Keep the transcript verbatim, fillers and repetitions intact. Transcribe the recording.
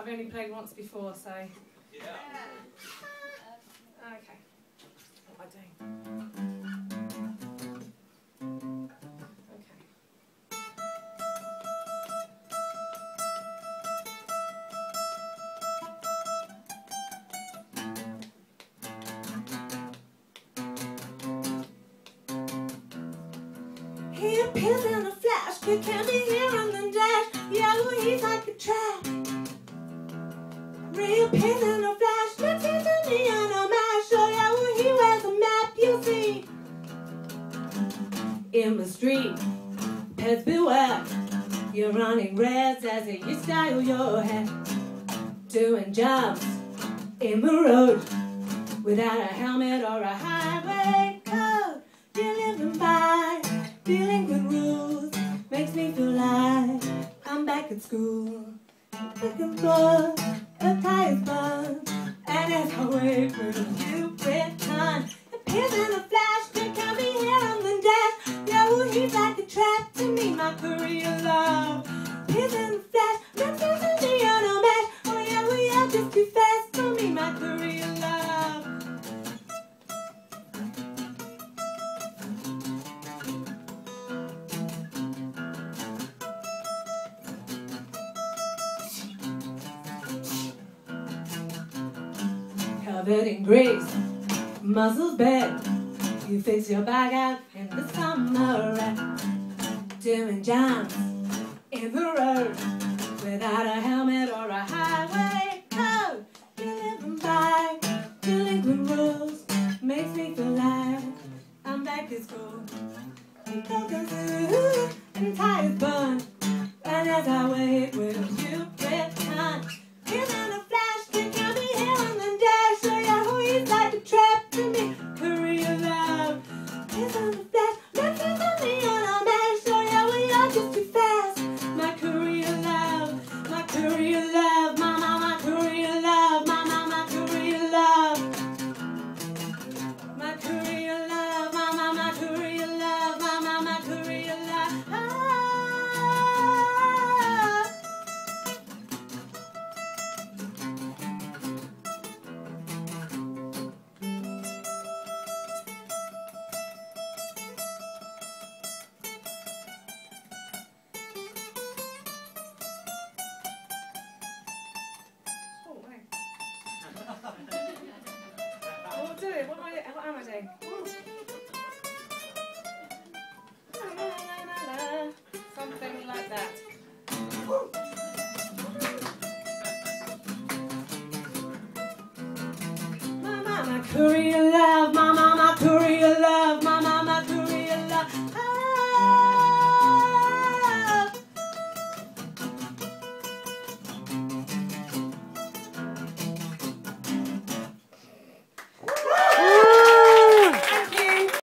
I've only played once before, so... Yeah. Okay. What am I doing? Okay. He appears in a flash, he can be here on the dash. Yeah, well, he's like a trap. Reappears in a flash, looks into me on a mash. Oh yeah, well, he wears a map, you see. In the street, pets beware. You're running reds as you style your hair. Doing jumps in the road without a helmet or a highway code. You're living by delinquent rules, makes me feel like I'm back at school. Looking for a tire's bun, and as I wait for you return, appears in a flash, you can be here on the dash. Yeah, well, he's like a trap to me, my Courier love. Appears in a flash, looks into me on a mash. Oh yeah, well, yeah, just too fast for me, my Courier love. Covered in grease, muscles bent. You fix your bag out in the summer rain. Doing jumps in the road without a helmet or a highway code. You're living by delinquent rules, makes me feel like I'm back at school. Broken through and tired bun, and as I wait, will you return? Here's in a flash, you can be here on the dash. Oh yeah, who is like a trap to me, Courier love. Here's in a flash, looks into me on a mash. Oh yeah, we are just too fast, my Courier love, my Courier love, my my my Courier love, my my my Courier love, my Courier love, my my my Courier love, my my my Courier love. Ah. Oh, wait. I'll do it. What am I, what am I doing? La, la, la, la, la. Something like that. My, my, my Courier love.